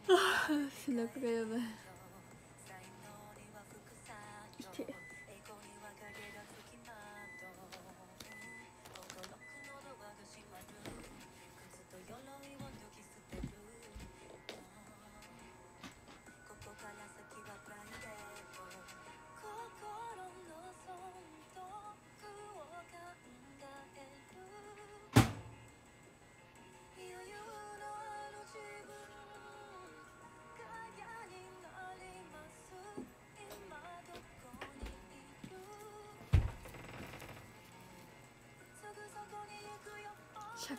背中がやばい。痛い。鮭。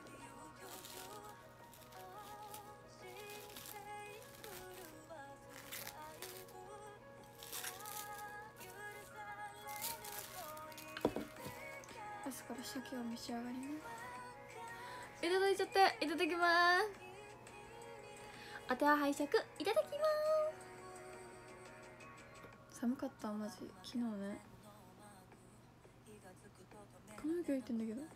朝から鮭を召し上がります。いただいちゃって、いただきます。お手は拝借いただきます。寒かったマジ昨日ね。髪の毛浮いてんだけど。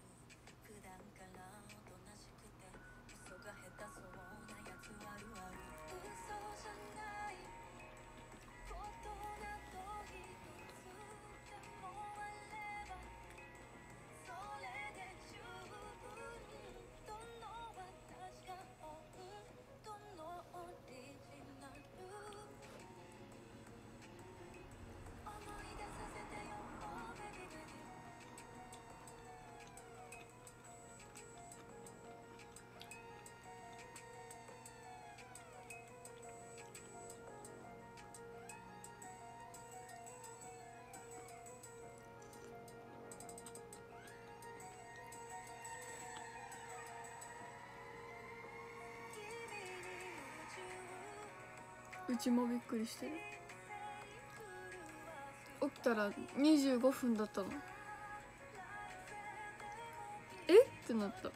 うちもびっくりしてる。起きたら25分だったの。えってなった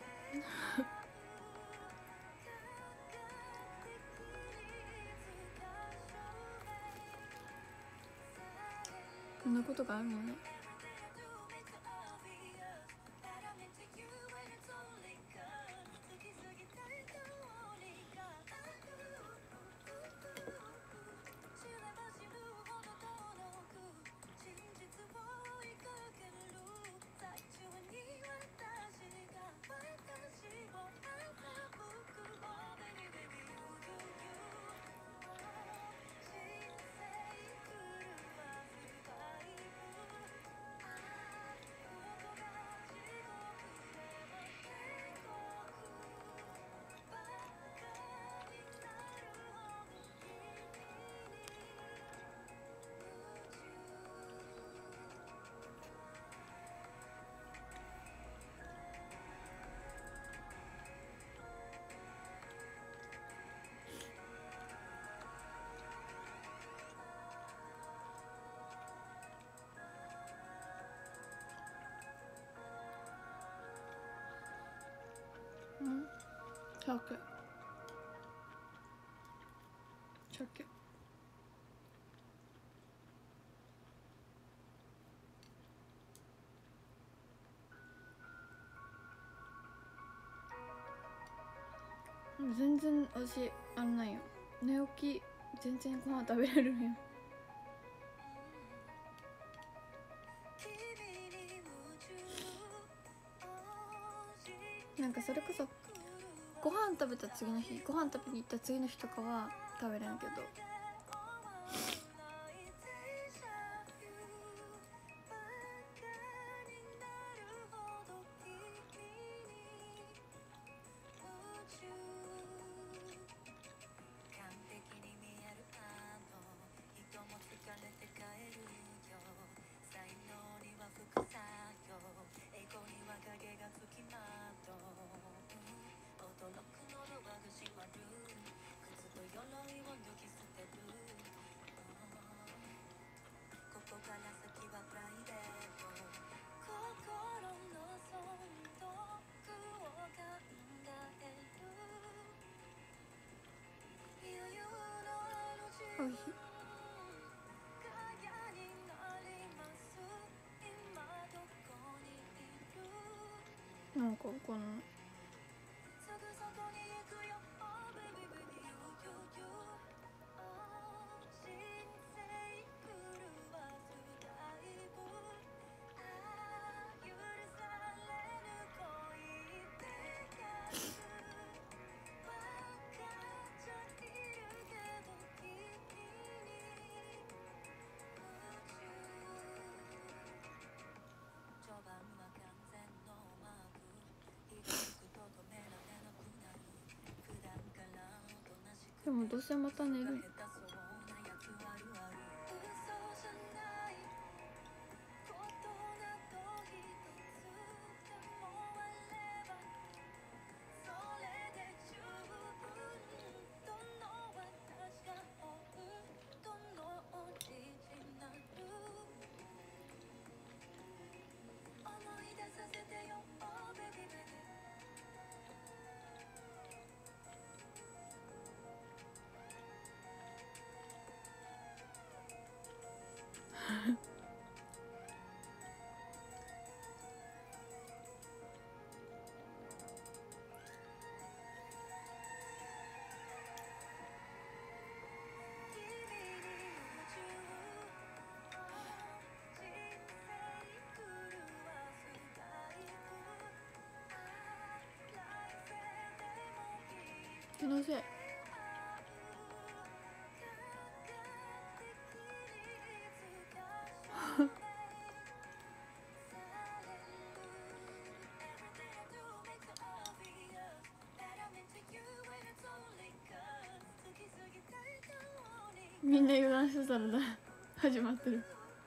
こんなことがあるのね。鮭全然私あんなんよ。寝起き全然ご飯食べれるんよ。なんかそれこそご飯食べた次の日、ご飯食べに行った次の日とかは食べれんけど、おいしい。なんかこのどうせまた寝る。気のせい。みんな油断してたらだ始まってる。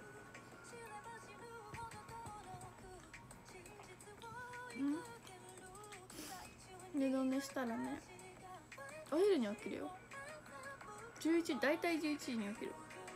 二度寝したらね、お昼に起きるよ。11、大体11時に起きる。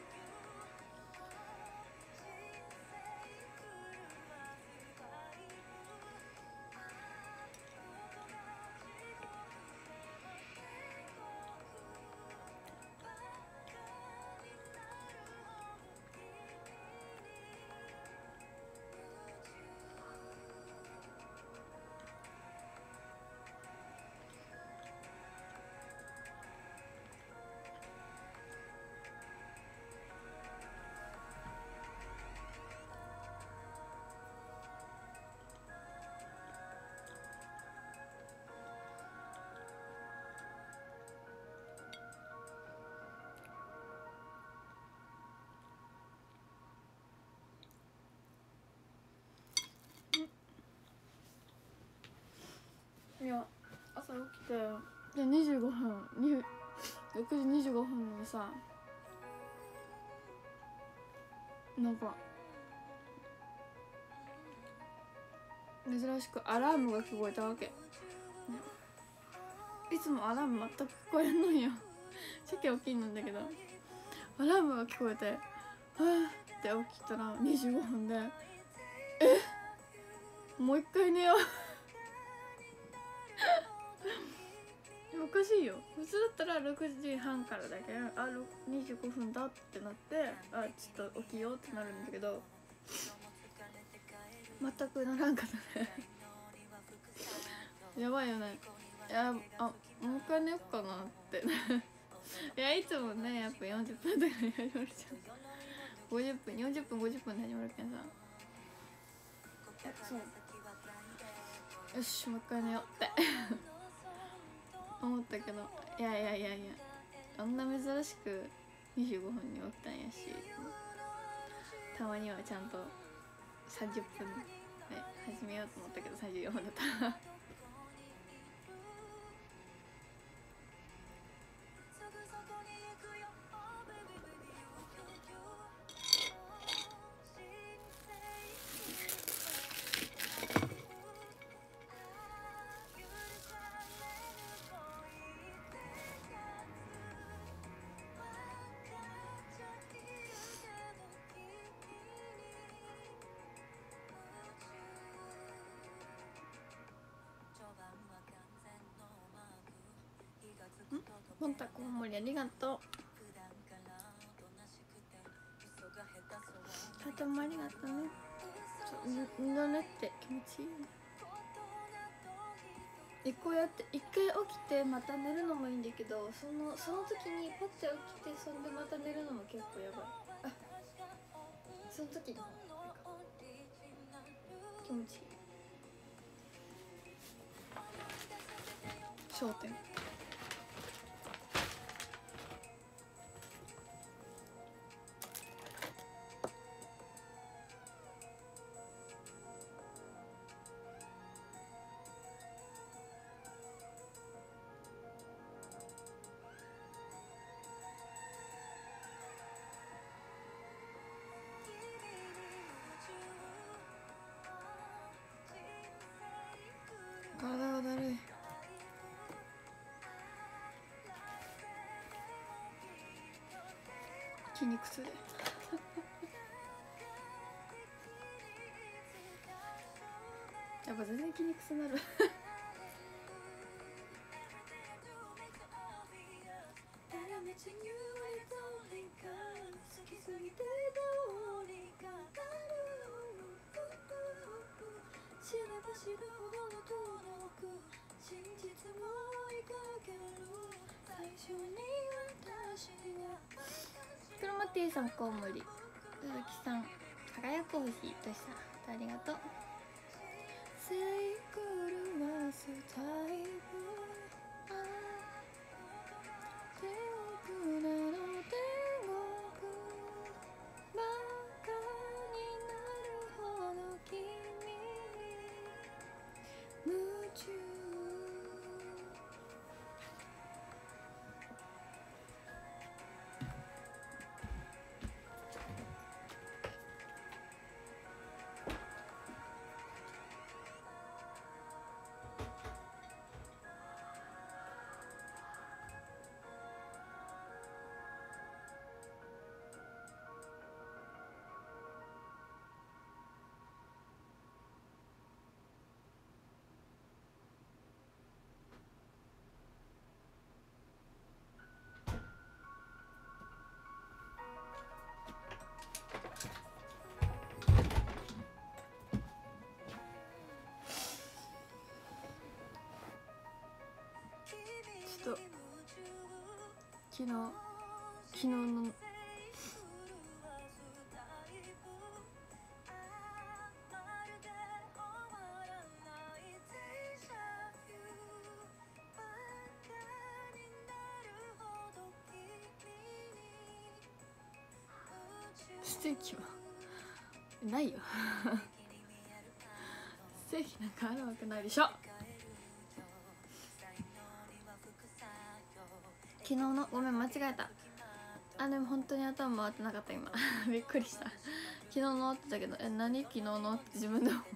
いや、朝起きてで25分に6時25分にさ、なんか珍しくアラームが聞こえたわけ。いつもアラーム全く聞こえんのよ。さっき起きんのんだけど、アラームが聞こえて、はぁって起きたら25分で、もう一回寝よう。おかしいよ。普通だったら6時半からだけど、あ、25分だってなって、あ、ちょっと起きようってなるんだけど、全くならんかったね。やばいよね。いや、もう一回寝よっかなって。いや、いつもね、やっぱ40分とかに始まるじゃん。50分、40分、50分で始まるけんさ。そう。よし、もう一回寝ようって思ったけど、いや、あんな珍しく25分に起きたんやし、たまにはちゃんと30分で始めようと思ったけど34分だったポンタコウモリありがとう。ハートもありがとうね。二度寝って気持ちいいよね。こうやって一回起きてまた寝るのもいいんだけど、その時にパッて起きてそんでまた寝るのも結構やばい。あ、その時の気持ちいい。焦点。 筋肉痛でやっぱ全然筋肉痛になるクロマティさんコウモリ、鈴木さん輝く星としさんありがとう。ちょっと昨日のステーキはないよステーキなんかあるわけないでしょ。昨日のごめん間違えた。あでも本当に頭回ってなかった今びっくりした。昨日のって言ったけど何昨日のって自分で思った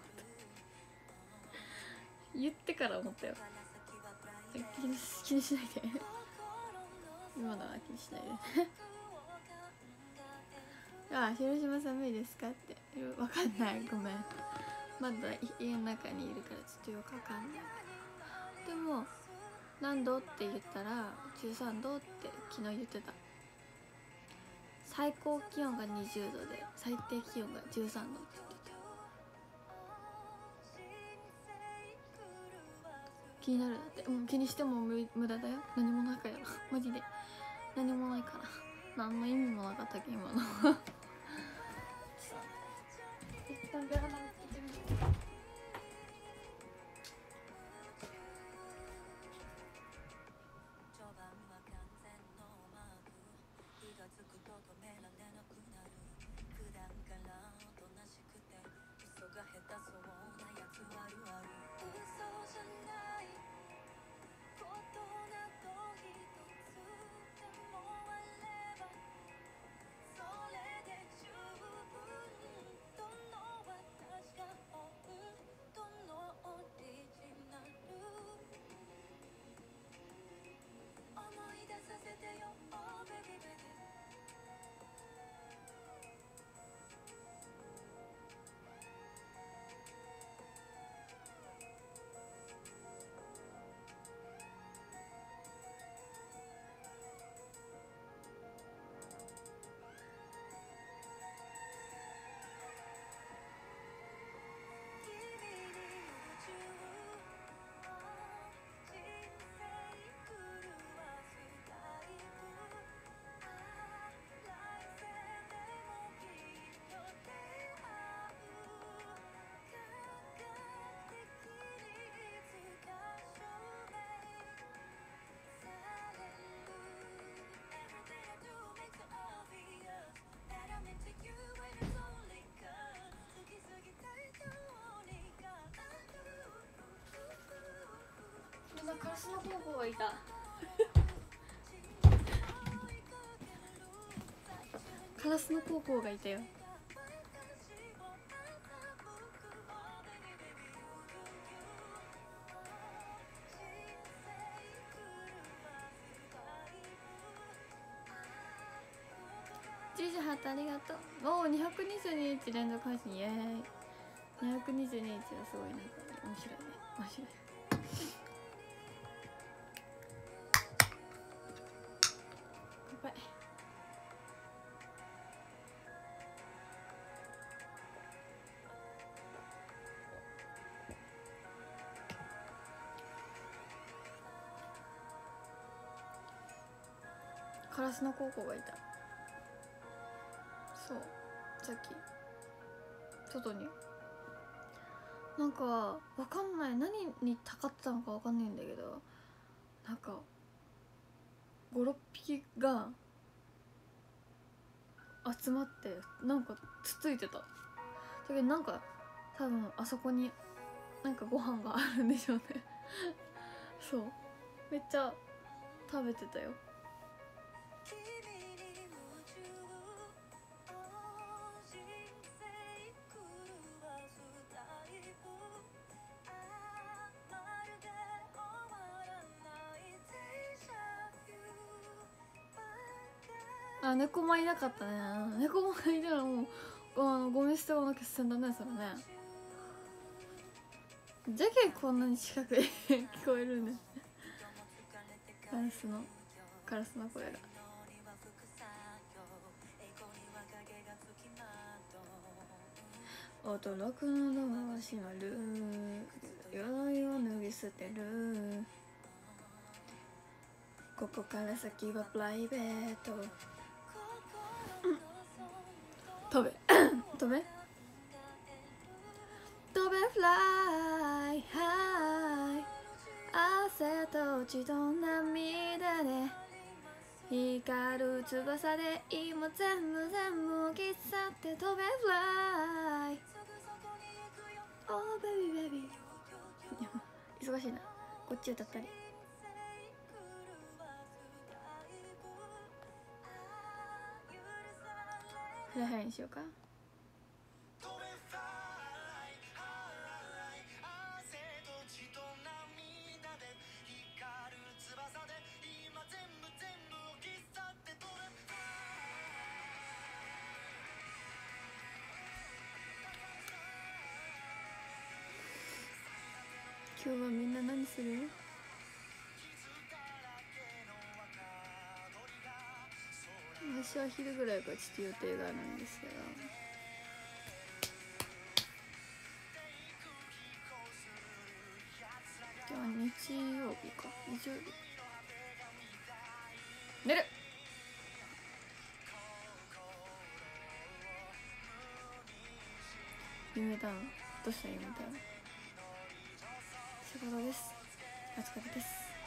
言ってから思ったよ。気にしないで今のは気にしないであ、広島寒いですかってわかんない、ごめん。まだ家の中にいるからちょっとよくわかんない。でも何度って言ったら13度って昨日言ってた。最高気温が20度で最低気温が13度って言ってた。気になるだって。気にしても無駄だよ。何もないからマジで何もないから何の意味もなかったっけ今の一旦ベランダにつけてみる。カラスの高校がいたカラスの高校がいたよ。 ハートありがとう。おお222日連続配信イエーイ。222日はすごいなんか面白いね。面白い。乾杯。カラスの高校がいた。そうさっき外になんかわかんない、何にたかってたのかわかんないんだけど、なんか56匹が集まってなんかつついてた。だけどなんか多分あそこになんかご飯があるんでしょうねそうめっちゃ食べてたよ。あ、猫間いなかったね。猫間いたらもうゴミ捨て場の決戦だねそれね。じゃけこんなに近くで聞こえるんだカラスの声が。驚くのドアは閉まる、鎧を脱ぎ捨てる、ここから先はプライベート、飛べ飛べ飛べフライハイ、汗と血と涙で光る翼で今全部置き去って飛べフライ、Oh baby baby 忙しいな、こっち歌ったり。フライハイにしようか。今日はみんな何する？私は昼ぐらいからちょっと予定があるんですけど、今日は日曜日か。日曜日寝る。夢だのどうした夢だの仕事です。お疲れです。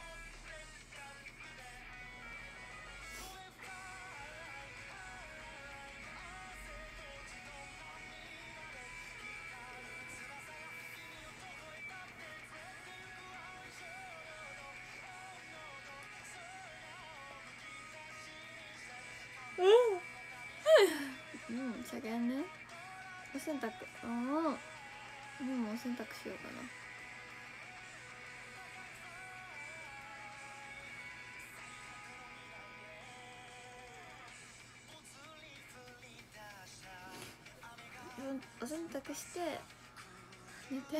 しゃけんね。お洗濯、もうお洗濯しようかな。お洗濯して寝て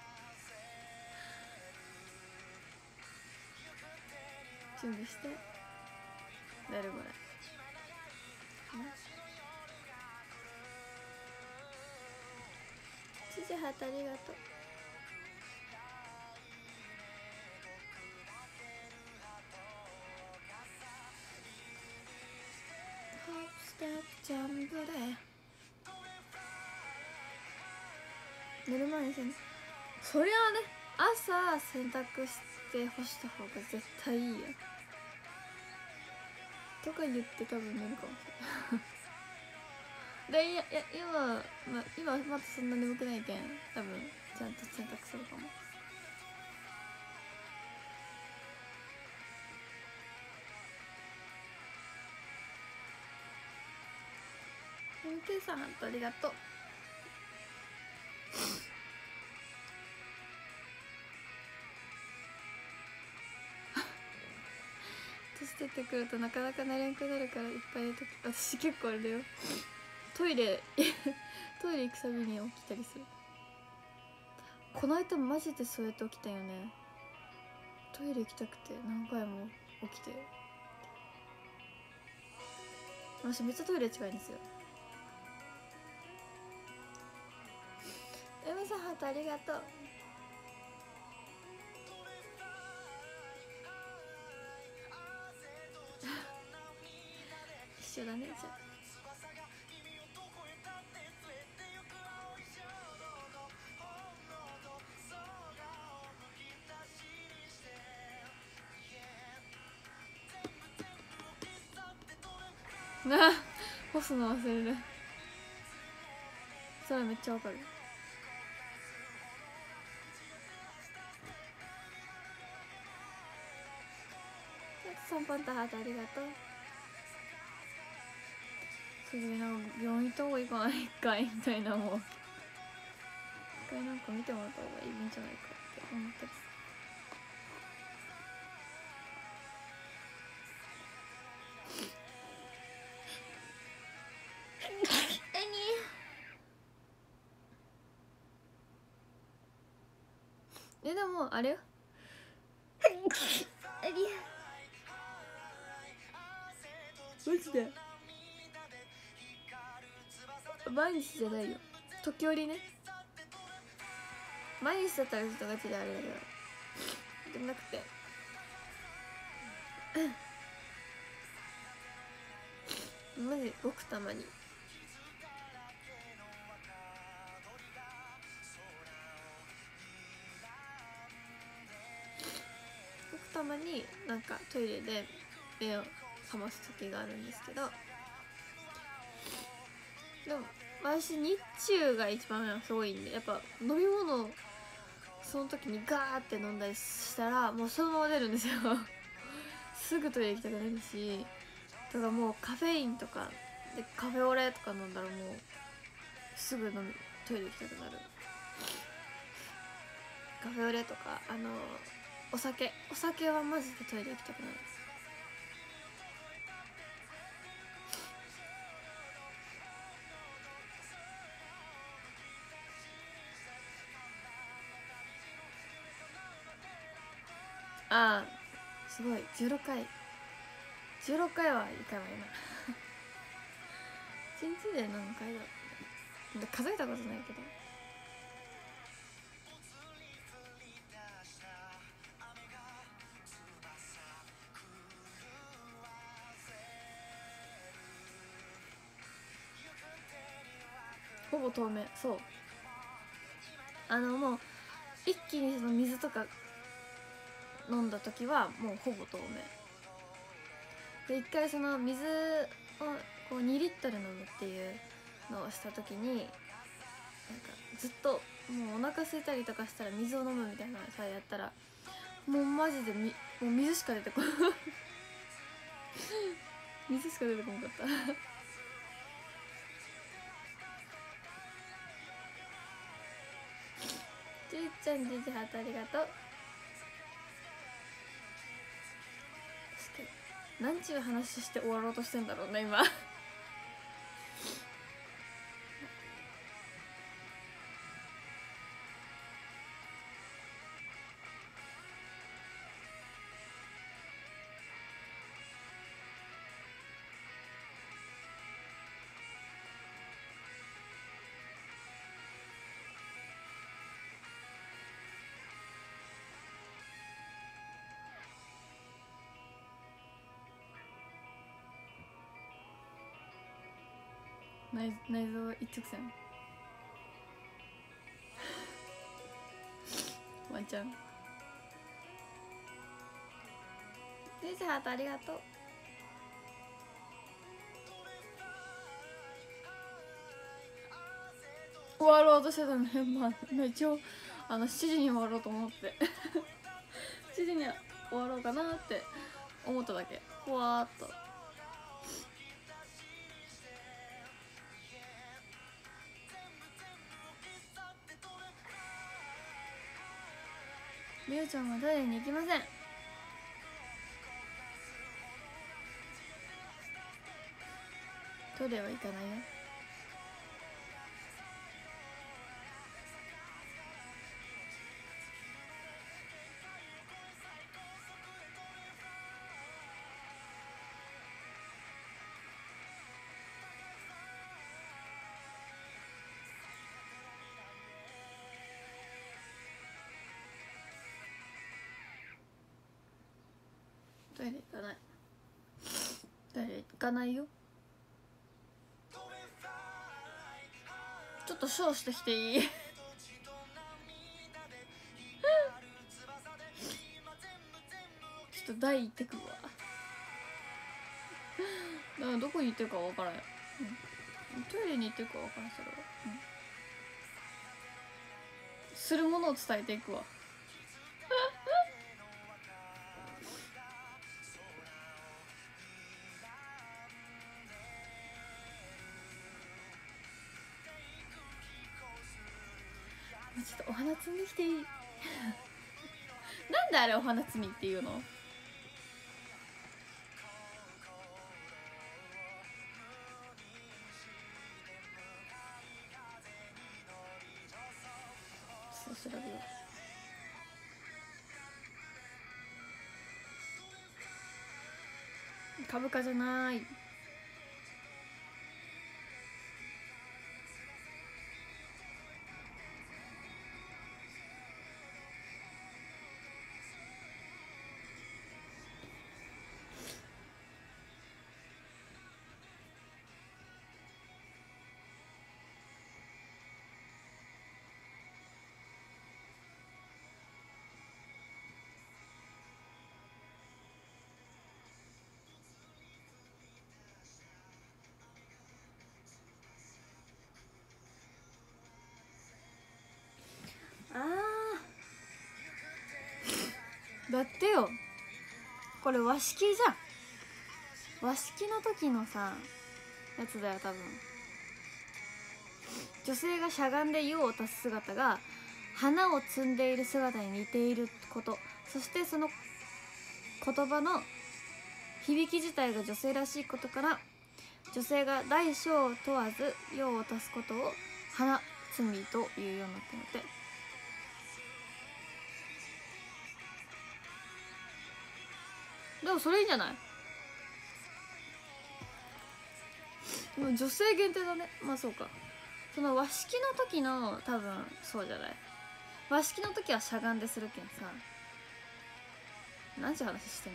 準備して寝るぐらい。父ハートありがとう。ホップステップジャンプで寝る前にそりゃあね、朝洗濯して干した方が絶対いいやとか言って多分寝るかもしれないで、今まだそんな眠くないけん多分ちゃんと洗濯するかも。MK さんありがとう。そしててくるとなかなかなれんくなるからいっぱい寝とき、私結構あれだよトイレトイレ行くたびに起きたりする。この間マジでそうやって起きたよね。トイレ行きたくて何回も起きて、私めっちゃトイレ近いんですよ。海さんハートありがとう。一緒だね。じゃあなあ干すの忘れる。それめっちゃわかる。3パンタハートありがとう。それなんか病院行った方がいいかな一回みたいな、もう一回なんか見てもらった方がいいんじゃないかって思ったりする。でもあれよマジで毎日じゃないよ、時折ね。毎日だったらちょっとガチであれだけど、でもなくてマジごくたまに。ごくたまになんかトイレで目を覚ます時があるんですけど、でも私日中が一番すごいんで、やっぱ飲み物をその時にガーって飲んだりしたらもうそのまま出るんですよすぐトイレ行きたくなるし、だからもうカフェインとかでカフェオレとか飲んだらもうすぐトイレ行きたくなる。カフェオレとかお酒はマジでトイレ行きたくなる。ああすごい16回は1回もやな1日で何回だ数えたことないけど、ほぼ透明。そうもう一気にその水とか飲んだ時はもうほぼ透明で、一回その水をこう2リットル飲むっていうのをした時になんかずっともうお腹空いたりとかしたら水を飲むみたいなさやったらもうマジでもう水しか出てこない水しか出てこなかったじいちゃんじいちハートありがとう。何ちゅう話して終わろうとしてんだろうね今内臓一直線ワンちゃんジジハートありがとう。終わろうとしてたね、まあ一応7時に終わろうと思って7時に終わろうかなって思っただけ、ふわーっと。みゆちゃんはトイレに行きません。 トイレは行かないよ。トイレ行かない。トイレ行かないよ。ちょっとショーしてきていい？ちょっと台行ってくるわ。だからどこに行ってるか分からん、うん、トイレに行ってるか分からん。それは、するものを伝えていくわ。ちょっとお花摘んできていい？なんであれお花摘みっていうの？そう調べよう。株価じゃない。だってよ、これ和式じゃん。和式の時のさやつだよ多分。女性がしゃがんで用を足す姿が花を摘んでいる姿に似ていること、そしてその言葉の響き自体が女性らしいことから、女性が大小問わず用を足すことを花摘みというようになってので、でもそれいいんじゃない？でも女性限定だね。まあそうか。その和式の時の多分そうじゃない。和式の時はしゃがんでするけんさ。何ちゅう話してんの？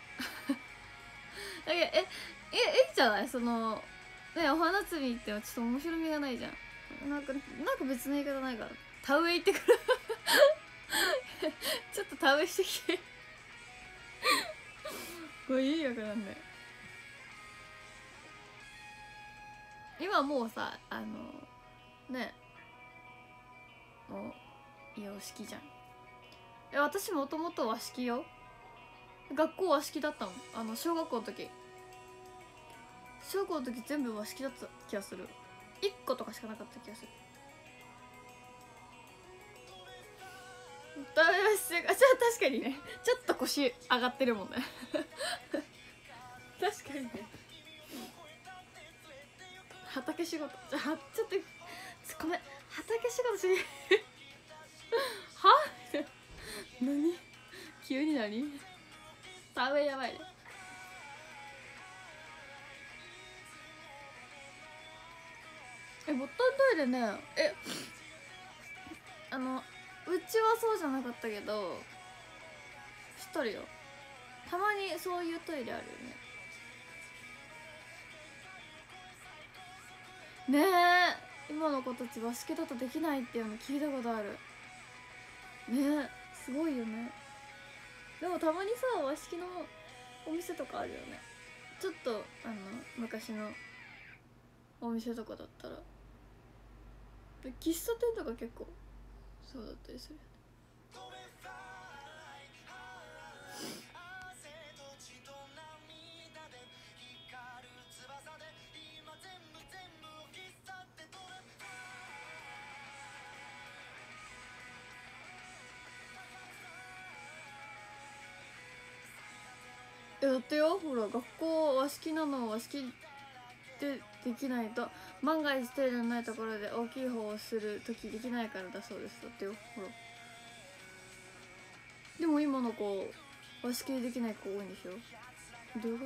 いいいじゃない。そのね、お花摘みってちょっと面白みがないじゃん。なんか別の言い方ないから。田植え行ってくる。ちょっと田植えしてきて。これ意味わからんね。今もうさ、ね、もう洋式じゃん。私もともと和式よ。学校和式だったもん。小学校の時全部和式だった気がする。1個とかしかなかった気がする。じゃあ確かにね、ちょっと腰上がってるもんね。確かにね。畑仕事ちょっとごめん、畑仕事しは何急に何田植えやばいね。ボタントイレね、うちはそうじゃなかったけど知っとるよ。たまにそういうトイレあるよね。ねえ、今の子たち和式だとできないっていうの聞いたことあるね。すごいよね。でもたまにさ和式のお店とかあるよね。ちょっと昔のお店とかだったら、喫茶店とか結構そうだったりするよね。だってよ、ほら学校和式なの和式でできないと万が一程度のないところで大きい方をするときできないからだそうです。だってよ、ほら。でも今の子和式できない子多いんでしょ。どういう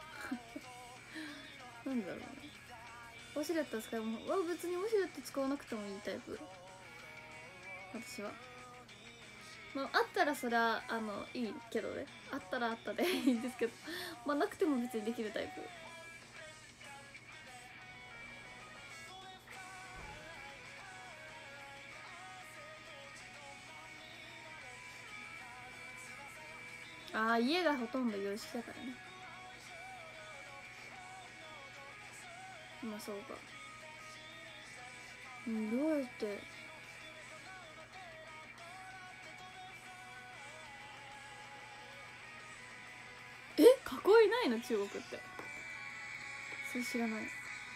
ことなんだろうね。ウォシュレット使うもん。別にウォシュレット使わなくてもいいタイプ、私は。まあ、あったらそりゃいいけどね。あったらあったでいいんですけど、まあなくても別にできるタイプ。ああ、家がほとんど洋式だからね。まあそうか。どうやって。囲いないの中国って。それ知らない。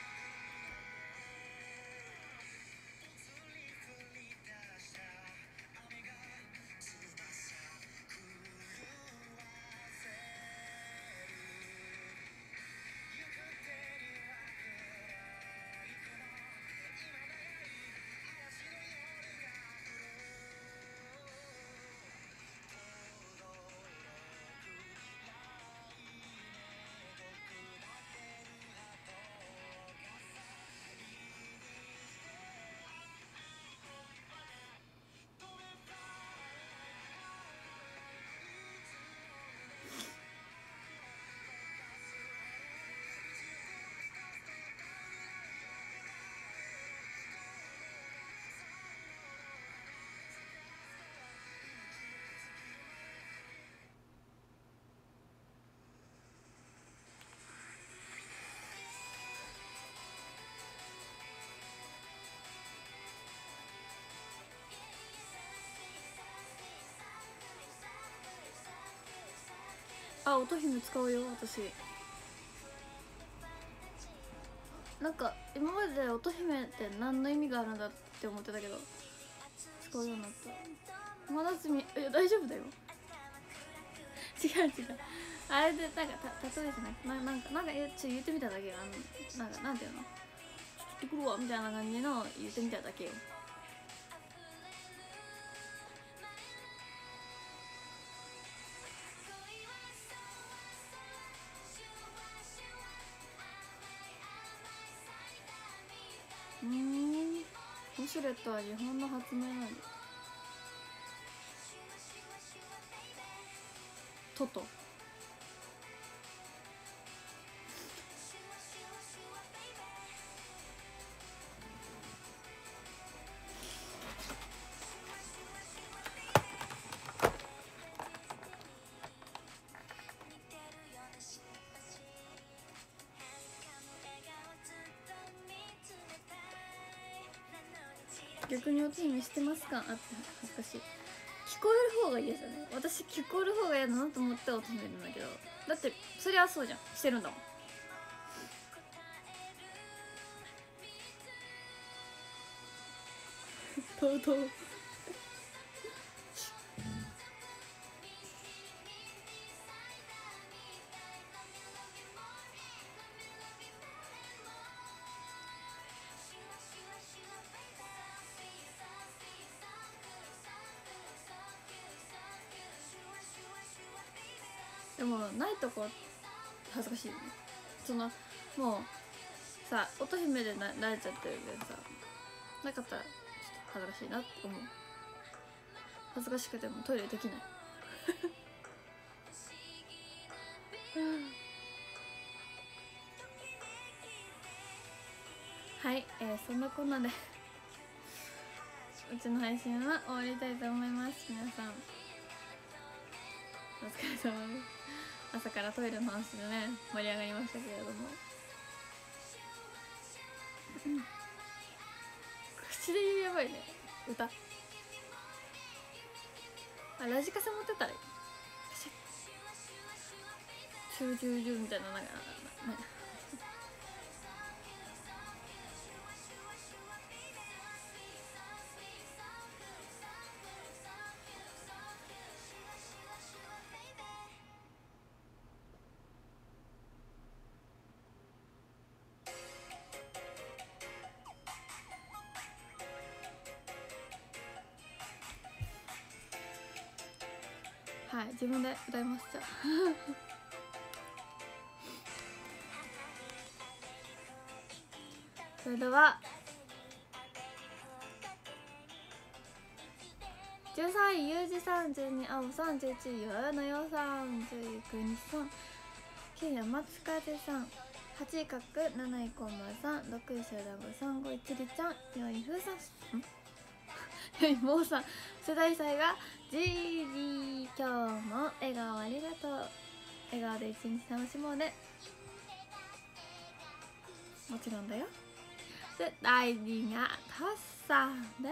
あ、乙姫使うよ私。なんか今まで乙姫って何の意味があるんだって思ってたけど、使うようになった。真夏美、大丈夫だよ。違う違う、あれでなんか例えじゃない、なんかちょっと言ってみただけよ。なんかなんていうの、ちょっと行ってくるわみたいな感じの言ってみただけよ。ウォシュレットは日本の発明なの。トト。逆に乙姫してますか。あって恥ずかしい。聞こえる方が嫌じゃない。私聞こえる方が嫌だなと思って乙姫なんだけど、だってそりゃそうじゃん、してるんだもん。とうとうでもないとこ恥ずかしいよね。そのもうさ、乙姫で慣れちゃってるけどさ、なかったらちょっと恥ずかしいなって思う。恥ずかしくてもトイレできないはい、そんなこんなでうちの配信は終わりたいと思います。皆さんお疲れ様です。朝からトイレの話でね盛り上がりましたけれども、口で言うやばいね歌。あ、ラジカセ持ってたらいい。チューチューチューみたいな、なんかはい自分で歌いますじゃあそれでは13位ゆうじさん、12位あおさん、11位よやのよさん、10位くにさん、9位松風さん、8位かっく、7位こんまさん、6位しゅうだんごさん、5位ちりちゃん、4位ふうさん4位もうさん、世代祭がじーり、今日も笑顔ありがとう、笑顔で一日楽しもうね、もちろんだよ。で第2位がタッさんです。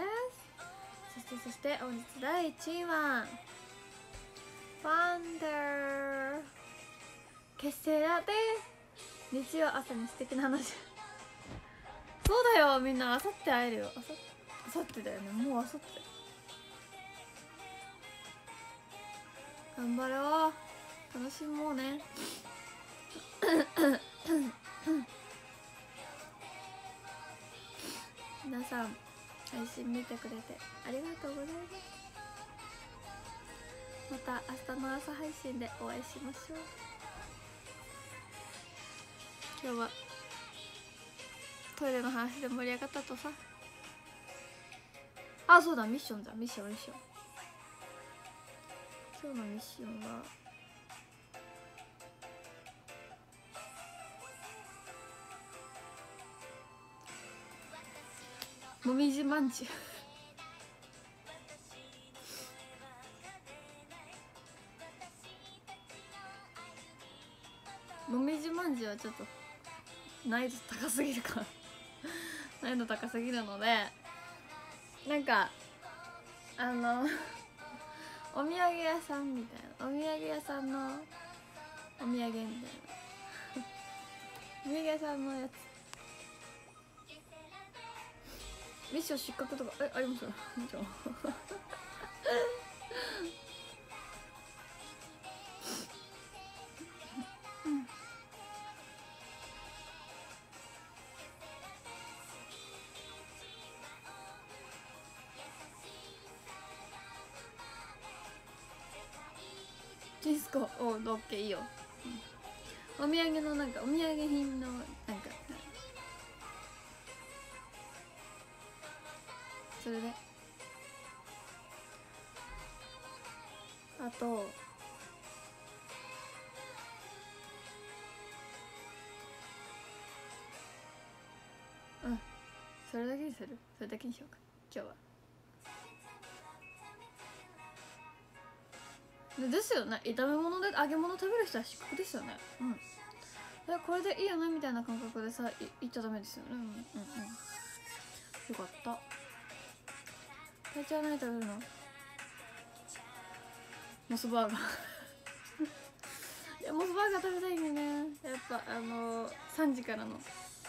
そして本日第1位はファンダー結成だって日曜朝に素敵な話そうだよみんなあさって会えるよ。あさってだよね、もうあさって頑張ろう、楽しもうね皆さん配信見てくれてありがとうございます。また明日の朝配信でお会いしましょう。今日はトイレの話で盛り上がったとさ。あ、そうだミッションだ、ミッション今日のミッションはもみじまんじゅうもみじまんじゅうはちょっと難易度高すぎるか難易度高すぎるので、なんかお土産屋さんみたいな、お土産屋さんのお土産みたいなお土産屋さんのやつミッション失格とかありますよディスコおオッケーいいよ、お土産のなんかお土産品のなんかそれであとそれだけにする、それだけにしようか今日は。ですよね、炒め物で揚げ物食べる人は失格ですよね。これでいいよねみたいな感覚でさ言っちゃダメですよね。よかった。体調は何食べるの？モスバーガーいやモスバーガー食べたいんだよね。やっぱ3時からの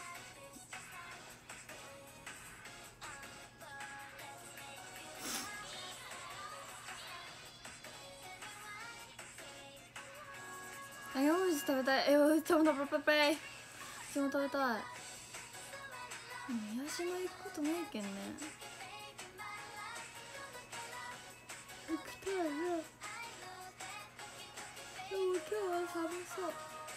4文字食べたい。ちょっとパパペイ私も食べたい。宮島行くことないけんね。行きたいね。でも今日は寒そう。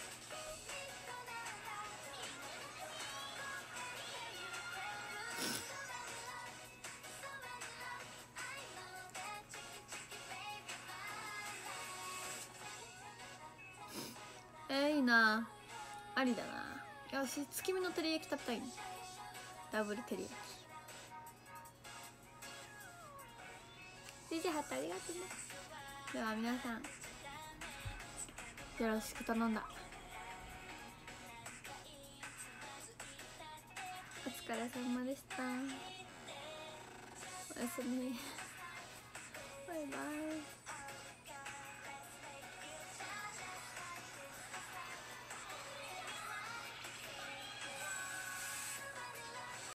いいな、ありだな。よし、月見の照り焼き食べたいね。ダブル照り焼き。DJ ハットありがとうね。では皆さんよろしく頼んだ。お疲れ様でした。おやすみ。バイバイ。